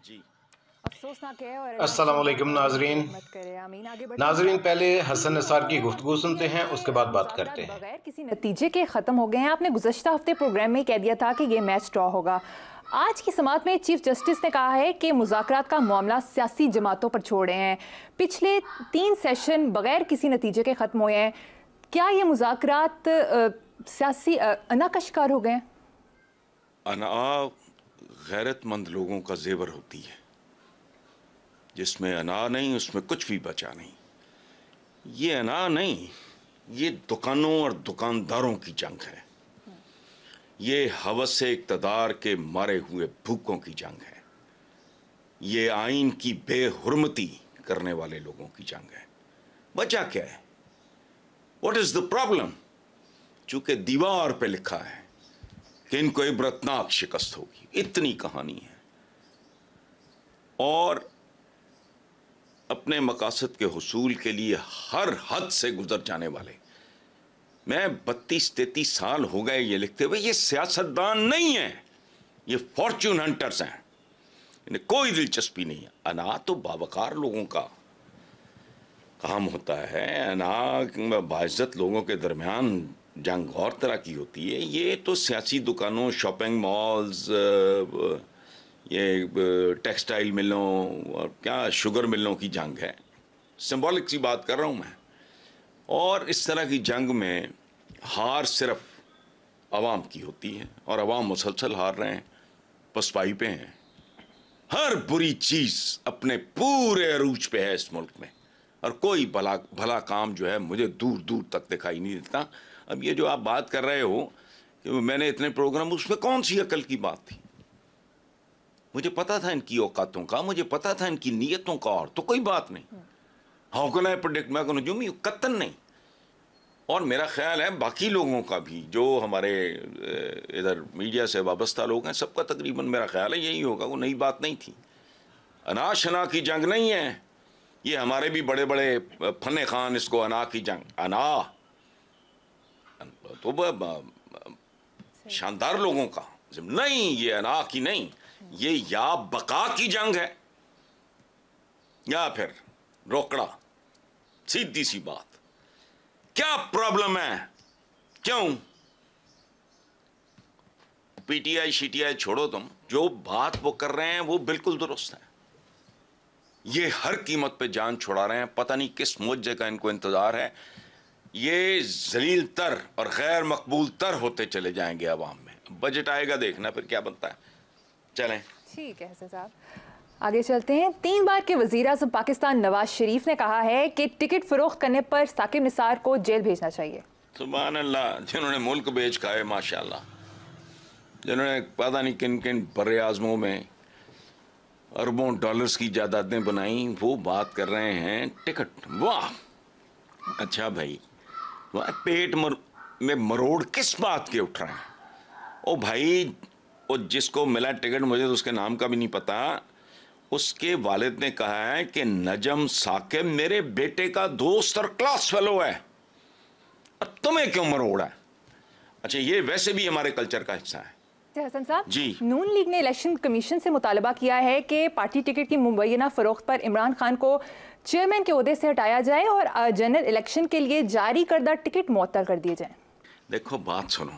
जी अफसोसनाक है और अस्सलाम वालेकुम नाजरीन। नाजरीन, पहले हसन निसार की गुफ्तगू सुनते हैं, उसके बाद बात करते हैं। बगैर किसी नतीजे के ख़त्म हो गए हैं। आपने गुज़श्ता हफ्ते प्रोग्राम में कह दिया था कि ये मैच ड्रॉ होगा। आज की समाअत में चीफ जस्टिस ने कहा है कि मुज़ाकरात का मामला सियासी जमातों पर छोड़ रहे हैं। पिछले 3 सेशन बगैर किसी नतीजे के ख़त्म हुए हैं। क्या ये मुज़ाकरात सियासी अना का शिकार हो गए? अना गैरतमंद लोगों का जेवर होती है, जिसमें अना नहीं उसमें कुछ भी बचा नहीं। ये अना नहीं, ये दुकानों और दुकानदारों की जंग है। ये हवस से इक़्तिदार के मारे हुए भूखों की जंग है। ये आइन की बेहुरमती करने वाले लोगों की जंग है। वजह क्या है? What is the problem? चूंकि दीवार पे लिखा है कि इनको इबरतनाक शिकस्त होगी, इतनी कहानी है। और अपने मकासद के हुसूल के लिए हर हद से गुजर जाने वाले, मैं 32-33 साल हो गए ये लिखते हुए, ये सियासतदान नहीं है, ये फॉर्च्यून हंटर्स हैं। इन्हें कोई दिलचस्पी नहीं है। अना तो बावकार लोगों का काम होता है। अना बाइज्जत लोगों के दरमियान जंग और तरह की होती है। ये तो सियासी दुकानों, शॉपिंग मॉल्स, ये टेक्सटाइल मिलों और क्या शुगर मिलों की जंग है। सिंबॉलिक सी बात कर रहा हूँ मैं। और इस तरह की जंग में हार सिर्फ अवाम की होती है, और अवाम मुसलसल हार रहे हैं, पसपाई पे हैं। हर बुरी चीज़ अपने पूरे अरूज पे है इस मुल्क में, और कोई भला काम जो है मुझे दूर दूर तक दिखाई नहीं देता। अब ये जो आप बात कर रहे हो कि मैंने इतने प्रोग्राम, उसमें कौन सी अकल की बात थी? मुझे पता था इनकी औकातों का, मुझे पता था इनकी नीयतों का, और तो कोई बात नहीं। How can I predict? मैं कहूँ जुमी कतन नहीं। और मेरा ख्याल है बाकी लोगों का भी, जो हमारे इधर मीडिया से वाबस्ता लोग हैं, सबका तकरीबन मेरा ख्याल है यही होगा। वो नई बात नहीं थी। अना शना की जंग नहीं है ये। हमारे भी बड़े बड़े फने खान इसको अना की जंग, अना तो शानदार लोगों का नहीं, ये अना की नहीं, ये या बका की जंग है या फिर रोकड़ा। सीधी सी बात। क्या प्रॉब्लम है? क्यों? पीटीआई शीटीआई छोड़ो, तुम जो बात वो कर रहे हैं वो बिल्कुल दुरुस्त है। ये हर कीमत पे जान छुड़ा रहे हैं। पता नहीं किस मुआवजे का इनको इंतजार है। ये जलील तर और गैर मकबूल तर होते चले जाएंगे अवाम में। बजट आएगा, देखना फिर क्या बनता है। चलें, ठीक है हसन साहब, आगे चलते हैं। 3 बार के वज़ीर-ए-आज़म पाकिस्तान नवाज शरीफ ने कहा है कि टिकट फरोख्त करने पर साकिब निसार को जेल भेजना चाहिए। सुभान अल्लाह, जिन्होंने मुल्क बेच खाए माशाल्लाह, जिन्होंने पता नहीं किन किन बर्रे आज़मों में अरबों डॉलर्स की जायदादें बनाई, वो बात कर रहे हैं टिकट। वाह, अच्छा भाई, वाह, पेट में मरोड़ किस बात के उठ रहे हैं? ओ भाई, वो जिसको मिला टिकट, मुझे तो उसके नाम का भी नहीं पता, उसके वालिद ने कहा है कि नजम साकिब मेरे बेटे का दोस्त और क्लास फेलो है, अब तुम्हें क्यों मरोड़ा है? अच्छा, ये वैसे भी हमारे कल्चर का हिस्सा है। हसन साहब जी, नून लीग ने इलेक्शन कमीशन से मुतालबा किया है कि पार्टी टिकट की मुबैना फरोख्त पर इमरान खान को चेयरमैन के ओहदे से हटाया जाए और जनरल इलेक्शन के लिए जारी करदा टिकट मुअत्तल कर दिए जाए। देखो बात सुनो,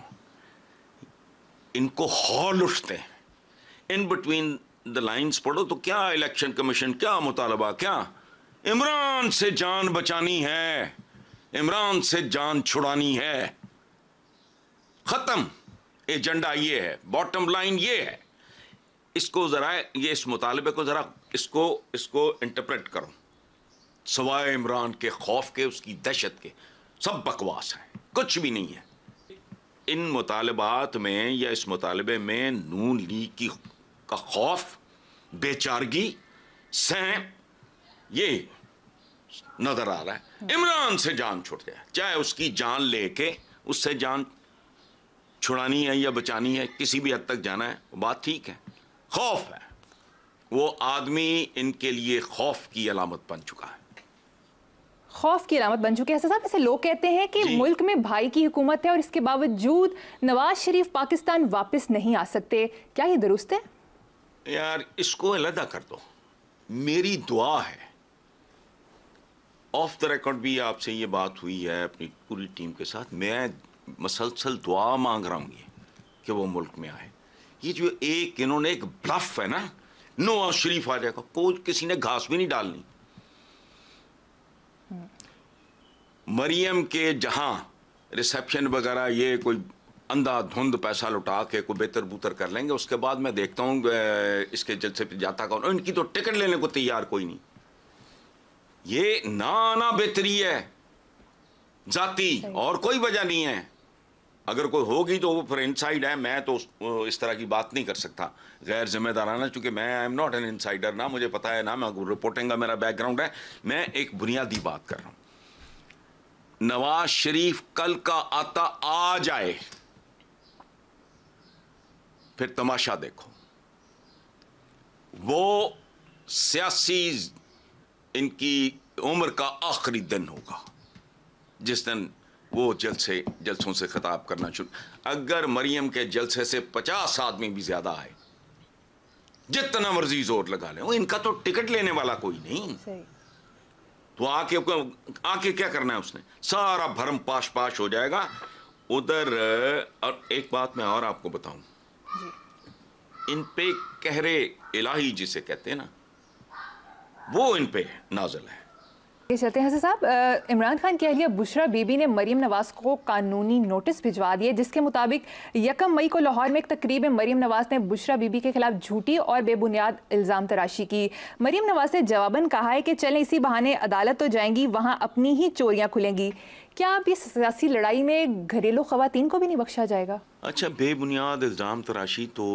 इनको हॉल उठते हैं, इन बिटवीन द लाइन्स पढ़ो तो क्या इलेक्शन कमीशन, क्या मुतालबा, क्या इमरान से जान बचानी है, इमरान से जान छुड़ानी है, खत्म। एजेंडा ये है, बॉटम लाइन ये है। इसको जरा, ये इस मुतालबे को जरा इसको इंटरप्रेट करो। सवाए इमरान के खौफ के, उसकी दहशत के, सब बकवास है, कुछ भी नहीं है। इन मुतालबात में या इस मुतालबे में नून लीग का खौफ, बेचारगी, सैं, ये नजर आ रहा है। इमरान से जान छुट जाए, चाहे उसकी जान लेके उससे जान छुड़ानी है या बचानी है, किसी भी हद तक जाना है, बात ठीक है। खौफ है, वो आदमी इनके लिए खौफ की अलामत बन चुका है। खौफ की अलामत बन चुके हैं साहब। ऐसे लोग कहते हैं कि मुल्क में भाई की हुकूमत है और इसके बावजूद नवाज शरीफ पाकिस्तान वापस नहीं आ सकते, क्या ये दुरुस्त है? यार इसको अलहदा कर दो। मेरी दुआ है, ऑफ द रिकॉर्ड भी आपसे ये बात हुई है अपनी पूरी टीम के साथ, मैं मसलसल दुआ मांग रहा हूँ ये कि वो मुल्क में आए। ये जो एक इन्होंने एक ब्लफ है ना, नवाज शरीफ आ जाएगा, कोई किसी ने घास भी नहीं डालनी। मरियम के जहां रिसेप्शन वगैरह ये कोई अंधाधुंध पैसा लुटा के कोई बेहतर बूतर कर लेंगे, उसके बाद मैं देखता हूँ इसके जलसे पे जाता कौन। इनकी तो टिकट लेने को तैयार कोई नहीं। ये ना बेहतरी है जाती, और कोई वजह नहीं है। अगर कोई होगी तो वो फिर इनसाइड है। मैं तो इस तरह की बात नहीं कर सकता गैर जिम्मेदाराना, चूंकि मैं I am not an insider, ना मुझे पता है ना मैं रिपोर्टिंग का मेरा बैकग्राउंड है। मैं एक बुनियादी बात कर रहा हूं। नवाज शरीफ कल का आता आ जाए, फिर तमाशा देखो। वो सियासी इनकी उम्र का आखिरी दिन होगा जिस दिन वो जलसों से खिताब करना शुरू। अगर मरियम के जलसे से 50 आदमी भी ज्यादा आए, जितना मर्जी जोर लगा ले, वो इनका तो टिकट लेने वाला कोई नहीं। तो आके क्या करना है उसने? सारा भरम पाश हो जाएगा उधर। और एक बात मैं और आपको बताऊं, इन पे कहरे इलाही जिसे कहते हैं ना, वो इन पे नाज़िल है। ये चलते हैं साहब, इमरान खान की अहलिया बुशरा बीबी ने मरीम नवाज को कानूनी नोटिस भिजवा दिए, जिसके मुताबिक 1 मई को लाहौर में एक तकरीब में मरीम नवाज ने बुशरा बीबी के खिलाफ झूठी और बेबुनियाद इल्ज़ाम तराशी की। मरीम नवाज ने जवाबन कहा है कि चलें इसी बहाने अदालत तो जाएंगी, वहाँ अपनी ही चोरियाँ खुलेंगी। क्या अब इस सियासी लड़ाई में घरेलू ख़वातीन को भी नहीं बख्शा जाएगा? अच्छा, बेबुनियाद इल्ज़ाम तराशी तो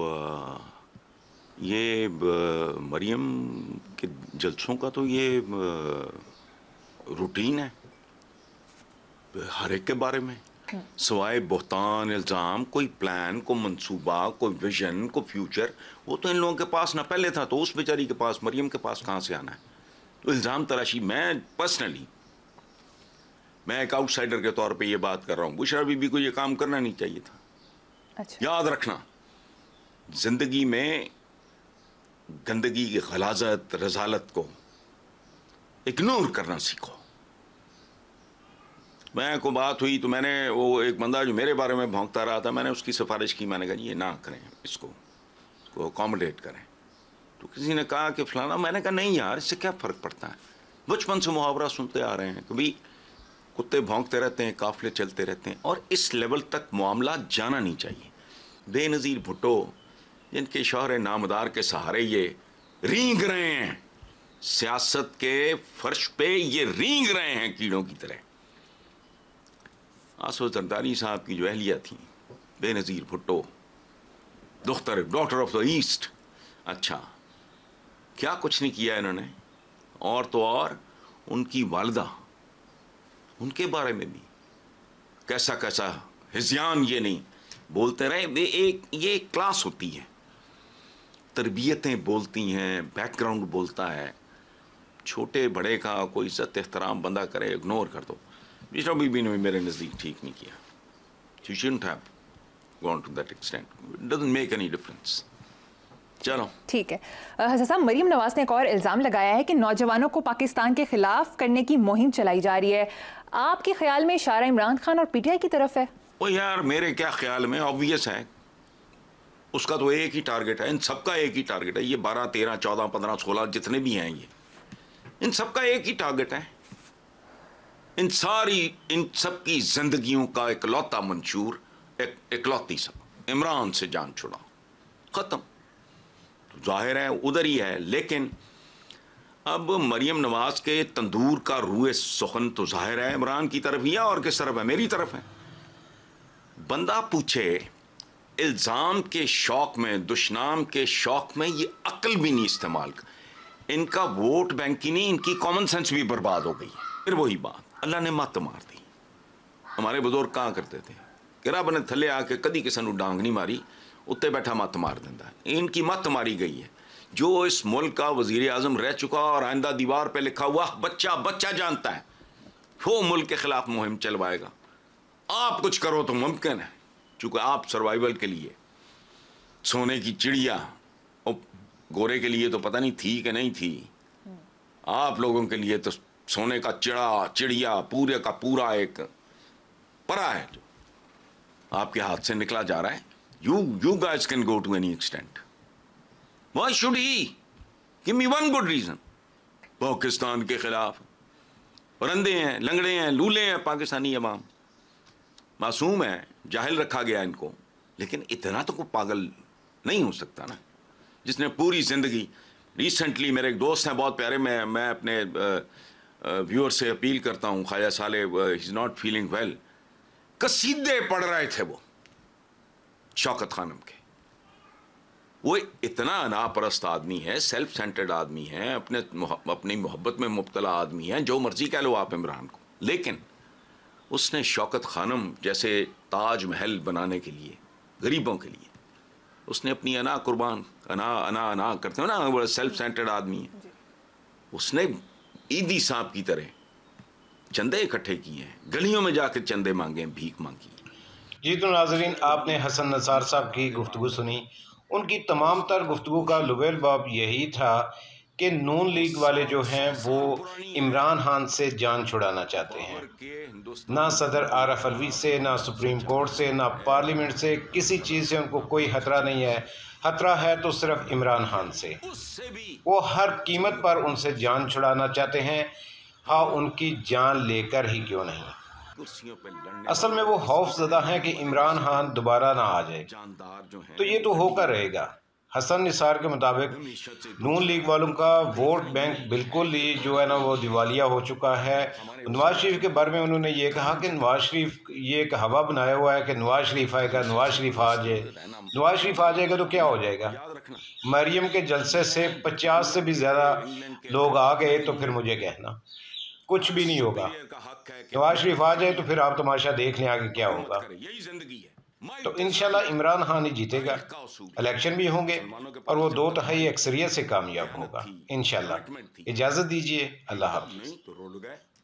ये मरियम के जलसों का तो ये रूटीन है हर एक के बारे में। सवाए बोहतान इल्ज़ाम, कोई प्लान, कोई मंसूबा, कोई विजन, कोई फ्यूचर, वो तो इन लोगों के पास ना पहले था, तो उस बेचारी के पास, मरियम के पास कहाँ से आना है? तो इल्ज़ाम तराशी, मैं पर्सनली, मैं एक आउटसाइडर के तौर पे ये बात कर रहा हूँ, बुशरा बीबी को ये काम करना नहीं चाहिए था। अच्छा। याद रखना, जिंदगी में गंदगी की गलाजत, रजालत को इग्नोर करना सीखो। मैं को बात हुई तो मैंने वो एक बंदा जो मेरे बारे में भौंकता रहा था, मैंने उसकी सिफारिश की। मैंने कहा ये ना करें, इसको अकोमोडेट करें। तो किसी ने कहा कि फलाना, मैंने कहा नहीं यार, इससे क्या फ़र्क पड़ता है। बचपन से मुहावरा सुनते आ रहे हैं कि भाई कुत्ते भौंकते रहते हैं, काफिले चलते रहते हैं, और इस लेवल तक मामला जाना नहीं चाहिए। बेनज़ीर भुट्टो, जिनके शौहरे नामदार के सहारे ये रींग रहे हैं, सियासत के फर्श पे ये रींग रहे हैं कीड़ों की तरह। आसफ जरदारी साहब की जो अहलिया थी, Benazir Bhutto, daughter of the east, अच्छा क्या कुछ नहीं किया इन्होंने। और तो और उनकी वालिदा, उनके बारे में भी कैसा कैसा हिज़यान ये नहीं बोलते रहे। ये एक क्लास होती है, तरबियतें बोलती हैं, बैकग्राउंड बोलता है। छोटे बड़े का कोई इज्जत एहतराम बंदा करे, इग्नोर कर दो। बुशरा बीबी ने भी मेरे नज़दीक ठीक नहीं किया। She shouldn't have gone to that extent. It doesn't make any difference. चलो ठीक है। हसन साहब, मरीम नवाज ने एक और इल्ज़ाम लगाया है कि नौजवानों को पाकिस्तान के खिलाफ करने की मुहिम चलाई जा रही है। आपके ख्याल में इशारा इमरान खान और पीटीआई की तरफ है? ओ यार, मेरे क्या ख्याल में ऑब्वियस है, उसका तो एक ही टारगेट है, इन सबका एक ही टारगेट है। ये 12, 13, 14, 15, 16 जितने भी हैं, ये इन सबका एक ही टारगेट है। इन सब की जिंदगियों का इकलौता मंशूर, इकलौती सब इमरान से जान छुड़ा, खत्म। तो जाहिर है उधर ही है। लेकिन अब मरियम नवाज के तंदूर का रूए सुखन तो जाहिर है इमरान की तरफ ही है, और किस तरफ है? मेरी तरफ है। बंदा पूछे, इल्ज़ाम के शौक में, दुश्नाम के शौक में ये अक्ल भी नहीं इस्तेमाल कर। इनका वोट बैंक ही नहीं, इनकी कॉमन सेंस भी बर्बाद हो गई। फिर वही बात, अल्लाह ने मत मार दी। हमारे बुजुर्ग कहाँ करते थे कि रब ने थले आके कदी किसी को डांग नहीं मारी, उत्ते बैठा मत मार देता है। इनकी मत मारी गई है। जो इस मुल्क का वजीर आजम रह चुका और आइंदा दीवार पे लिखा हुआ बच्चा बच्चा जानता है, वो मुल्क के खिलाफ मुहिम चलवाएगा। आप कुछ करो तो मुमकिन है, चूंकि आप सर्वाइवल के लिए सोने की चिड़िया और गोरे के लिए तो पता नहीं थी कि नहीं थी, आप लोगों के लिए तो सोने का चिड़िया पूरे का पूरा एक परा है जो आपके हाथ से निकला जा रहा है। You guys can go to any extent, why should he give me one good reason. Pakistan के खिलाफ परंदे हैं, लंगड़े हैं, लूले हैं पाकिस्तानी अवाम, मासूम है, जाहिल रखा गया इनको, लेकिन इतना तो कोई पागल नहीं हो सकता ना, जिसने पूरी जिंदगी। रिसेंटली मेरे एक दोस्त हैं बहुत प्यारे, मैं अपने व्यूअर से अपील करता हूँ, ख्वाजा साले he is not feeling well, कसीदे पढ़ रहे थे वो शौकत खानम के। वो इतना अनापरस्त आदमी है, सेल्फ सेंटर्ड आदमी है, अपनी मोहब्बत में मुब्तला आदमी है, जो मर्जी कह लो आप इमरान को, लेकिन उसने शौकत खानम जैसे ताज महल बनाने के लिए, गरीबों के लिए, उसने अपनी अना कुर्बान, अना करते हो ना, वो सेल्फ सेंटर्ड आदमी है, उसने ईदी सांप की तरह चंदे इकट्ठे किए हैं, गलियों में जाकर चंदे मांगे, भीख मांगी। जी तो नाजरीन, आपने हसन निसार साहब की गुफ्तगू सुनी। उनकी तमाम तर गुफ्तगू का लुबेल बाब यही था कि नून लीग वाले जो हैं वो इमरान खान से जान छुड़ाना चाहते हैं। ना सदर आरफ अलवी से, ना सुप्रीम कोर्ट से, ना पार्लियामेंट से, किसी चीज़ से उनको कोई खतरा नहीं है। खतरा है तो सिर्फ इमरान खान से। वो हर कीमत पर उनसे जान छुड़ाना चाहते हैं, हाँ उनकी जान लेकर ही क्यों नहीं। असल में वो खौफज़दा हैं कि इमरान खान दोबारा ना आ जाए, तो ये तो होकर रहेगा। हसन निसार के मुताबिक नून लीग वालों का वोट बैंक बिल्कुल ही जो है ना वो दिवालिया हो चुका है। नवाज शरीफ के बारे में उन्होंने ये कहा कि नवाज शरीफ ये एक हवा बनाया हुआ है कि नवाज शरीफ आएगा, नवाज शरीफ आ जाए। नवाज शरीफ आ जाएगा तो क्या हो जाएगा? मरियम के जलसे से 50 से भी ज़्यादा लोग आ गए तो फिर मुझे कहना कुछ भी नहीं होगा। नवाज शरीफ आ जाए तो फिर आप तमाशा देख लें आगे क्या होगा। तो इंशाल्लाह इमरान खान ही जीतेगा, इलेक्शन भी होंगे और वो 2/3 अक्सरियत से कामयाब होगा इंशाल्लाह। इजाज़त दीजिए, अल्लाह हाफ़िज़।